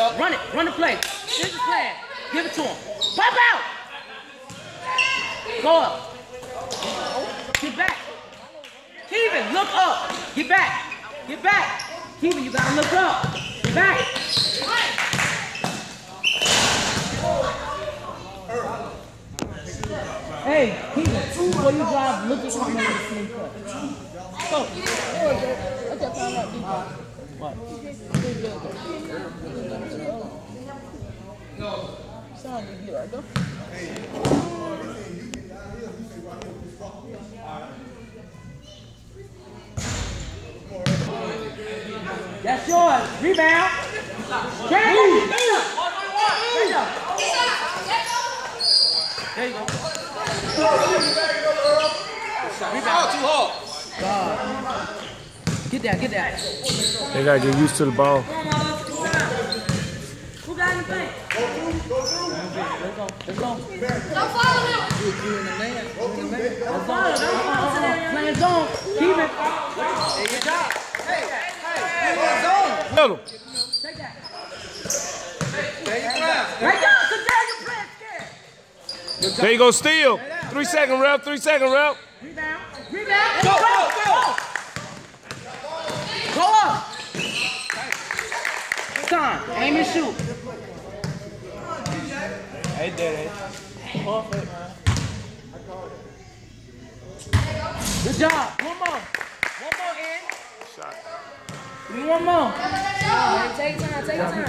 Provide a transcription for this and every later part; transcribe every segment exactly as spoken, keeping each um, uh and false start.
Run it. Run the play. Here's the plan. Give it to him. Pop out. Go up. Get back. Keevan, look up. Get back. Get back. Keevan, you gotta look up. Get back. Hey, Keevan, before you drive, look at my man. Go. What? That's yours. Rebound. There you go. There you go. Rebound too hard. God. Get that, get that. They gotta get used to the ball. Who got anything? Go through, go through. Let's go, let's go. Don't follow him. You in the man. Let's go. Playing zone. Keep it. Good job. Hey, hey, hey, zone. Little. Take that. Right down. So there you play scared. There you go, steal. Three second rep, three second rep. Rebound. Rebound. Go, go, go. Go up. Time. Aim and shoot. Hey, Daddy. Good job. One more. One more in. Shot. Give me one more. Take time, take time.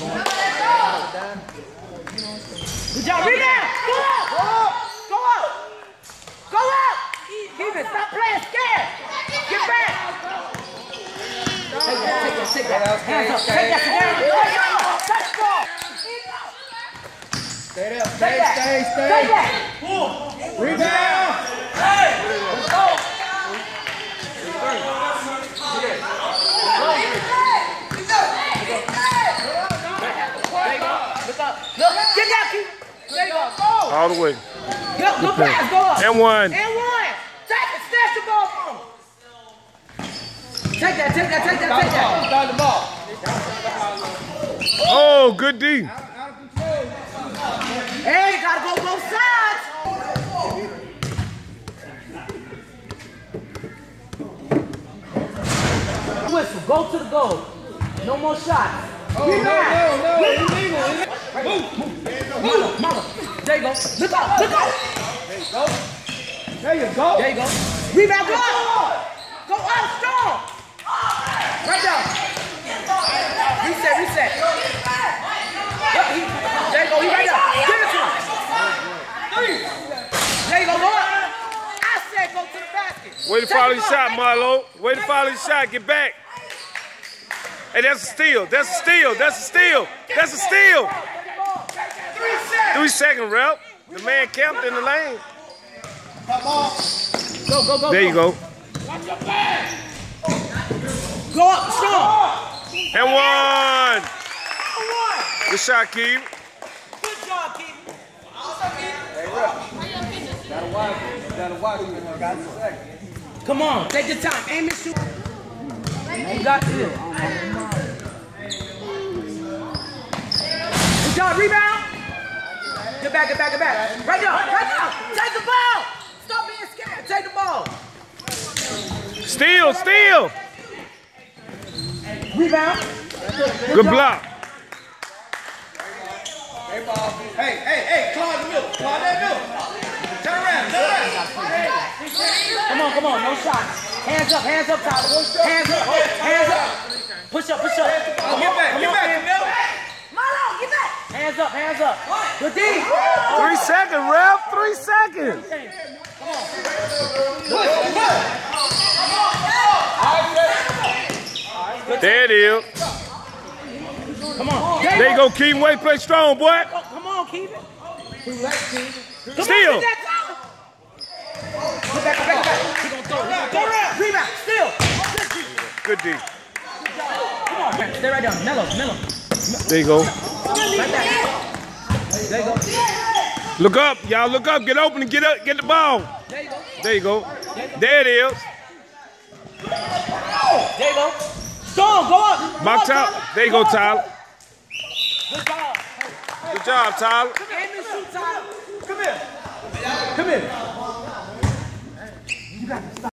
Good job. Rebound. Go up. Go up. Go up. Go up. Keep it. Stop playing scared. Get back. Take that, take that, take that. Hands up, take that, take that. Touch ball. Stay there, Take stay, that. stay, stay. Take that. Rebound. Hey, let's go. Look up, look, get down, keep. There you go, go. All the way. Go, go pass, go up. And one. And one. Take it, snatch the ball from him. Take that, take that, take that, take that. Start the ball. Oh, good D. Hey, gotta go both sides. Whistle, go to the goal. No more shots. Oh, no, no, no, illegal. Move, move. Mama, mama. There you go. Look out, look out. There you go. There you go. There you go. Rebound, go up. Go up, strong. Right down. Reset, reset. Yep, he, there you go, he right there. Give it to him. Three. There you go, go up. I said go to the basket. Way to follow your shot, Marlo. Way to follow your shot. Get back. Hey, that's a steal. That's a steal. That's a steal. That's a steal. Three seconds. Three second rep. The man camped in the lane. Go, go, go. There you go. Go up, strong. And one. One. Good shot, Keith. Good job, Keith. Gotta watch it. Gotta watch it. Got a second. Come on, take your time. Aim and shoot. You got this. Good job, rebound. Get back, get back, get back. Right now, right now. Take the ball. Stop being scared. Take the ball. Steal, steal. Rebound. Good block. Hey, ball. Hey, hey, hey, Claude the middle. Claude that middle. Turn around, turn around. Come on, come on, no shots. Hands up, hands up, Tyler. Hands up, hands up. Push up, push up. Oh, get back, get back, Camille. Marlo, get back. Hands up, hands up. Good D. Three second, ref. Three seconds. There it is. Come on. There you go, Keith. Way to play strong, boy. Oh, come on, keep it. Come Steal. on, get that, Tyler. Get back, get back, get back. He gonna throw it. Go around. Rebound. Steal. Good D. Come on, man. Stay right down. Mellow, mellow. There you go. Right there. There you go. Look up, y'all. Look up. Get open and get up. Get the ball. There you go. There you go. There it is. There you go. Strong, go up. Go Box up, out. Tyler. There you go, up, Tyler. Good job. Good job, Tyler. And the shoot, Tyler. Come here. Come here.